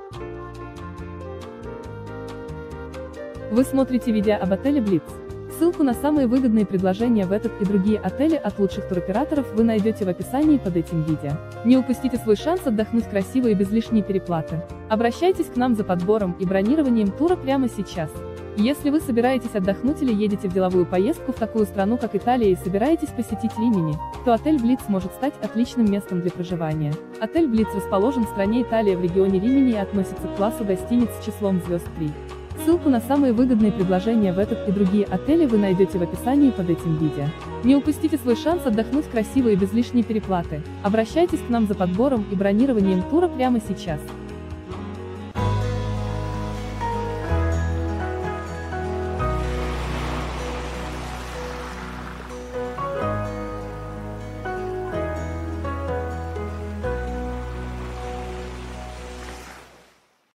Вы смотрите видео об отеле Blitz. Ссылку на самые выгодные предложения в этот и другие отели от лучших туроператоров вы найдете в описании под этим видео. Не упустите свой шанс отдохнуть красиво и без лишней переплаты. Обращайтесь к нам за подбором и бронированием тура прямо сейчас. Если вы собираетесь отдохнуть или едете в деловую поездку в такую страну, как Италия, и собираетесь посетить Римини, то отель Blitz может стать отличным местом для проживания. Отель Blitz расположен в стране Италия в регионе Римини и относится к классу гостиниц с числом звезд 3. Ссылку на самые выгодные предложения в этот и другие отели вы найдете в описании под этим видео. Не упустите свой шанс отдохнуть красиво и без лишней переплаты. Обращайтесь к нам за подбором и бронированием тура прямо сейчас.